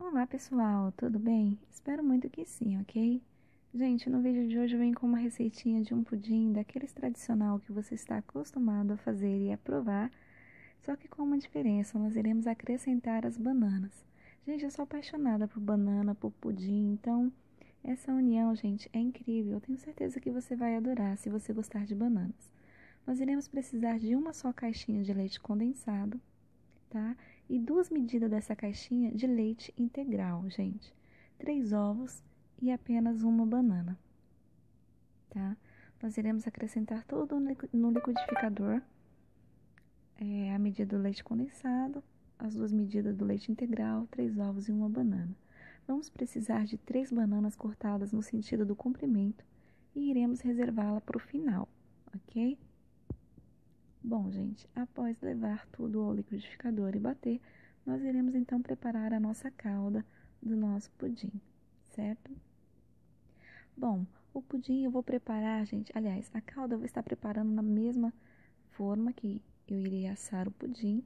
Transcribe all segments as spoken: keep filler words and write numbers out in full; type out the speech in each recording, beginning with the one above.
Olá pessoal, tudo bem? Espero muito que sim, ok? Gente, no vídeo de hoje eu venho com uma receitinha de um pudim daqueles tradicional que você está acostumado a fazer e a provar, só que com uma diferença, nós iremos acrescentar as bananas. Gente, eu sou apaixonada por banana, por pudim, então essa união, gente, é incrível. Eu tenho certeza que você vai adorar se você gostar de bananas. Nós iremos precisar de uma só caixinha de leite condensado, tá? E duas medidas dessa caixinha de leite integral, gente. Três ovos e apenas uma banana, tá? Nós iremos acrescentar tudo no liquidificador, é, a medida do leite condensado, as duas medidas do leite integral, três ovos e uma banana. Vamos precisar de três bananas cortadas no sentido do comprimento e iremos reservá-la para o final, ok? Bom, gente, após levar tudo ao liquidificador e bater, nós iremos então preparar a nossa calda do nosso pudim, certo? Bom, o pudim eu vou preparar, gente, aliás, a calda eu vou estar preparando na mesma forma que eu irei assar o pudim.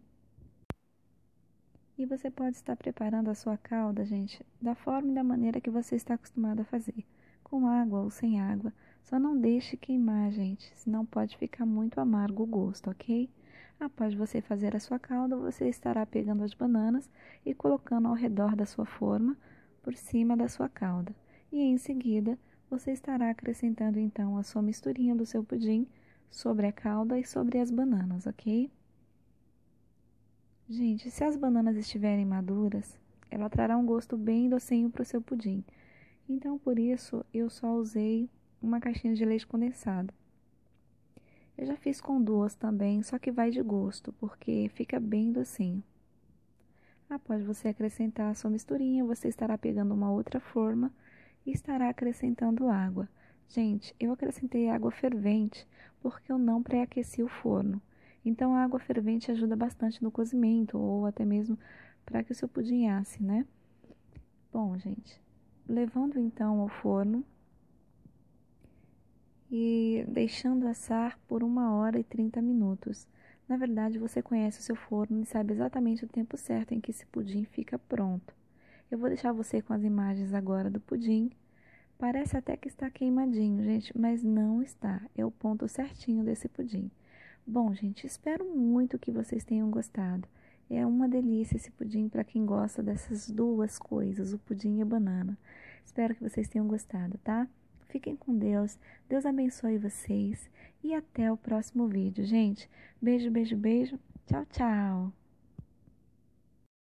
E você pode estar preparando a sua calda, gente, da forma e da maneira que você está acostumado a fazer, com água ou sem água. Só não deixe queimar, gente, senão pode ficar muito amargo o gosto, ok? Após você fazer a sua calda, você estará pegando as bananas e colocando ao redor da sua forma, por cima da sua calda. E em seguida, você estará acrescentando então a sua misturinha do seu pudim sobre a calda e sobre as bananas, ok? Gente, se as bananas estiverem maduras, ela trará um gosto bem docinho para o seu pudim. Então, por isso, eu só usei uma caixinha de leite condensado. Eu já fiz com duas também, só que vai de gosto, porque fica bem docinho. Após você acrescentar a sua misturinha, você estará pegando uma outra forma e estará acrescentando água. Gente, eu acrescentei água fervente porque eu não pré-aqueci o forno. Então, a água fervente ajuda bastante no cozimento ou até mesmo para que o seu pudim asse, né? Bom, gente, levando então ao forno e deixando assar por uma hora e trinta minutos. Na verdade, você conhece o seu forno e sabe exatamente o tempo certo em que esse pudim fica pronto. Eu vou deixar você com as imagens agora do pudim. Parece até que está queimadinho, gente, mas não está. É o ponto certinho desse pudim. Bom, gente, espero muito que vocês tenham gostado. É uma delícia esse pudim para quem gosta dessas duas coisas, o pudim e a banana. Espero que vocês tenham gostado, tá? Fiquem com Deus, Deus abençoe vocês e até o próximo vídeo, gente. Beijo, beijo, beijo. Tchau, tchau.